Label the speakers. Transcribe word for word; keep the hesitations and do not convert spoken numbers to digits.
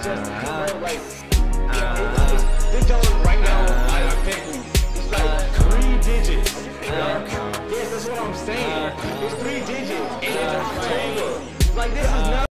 Speaker 1: it's just, bro, like, yeah, it's, it's, this joint right now, I, I can't believe it's like three digits. Yes, that's what I'm saying. It's three digits, and it's a chamber. Like, this is not.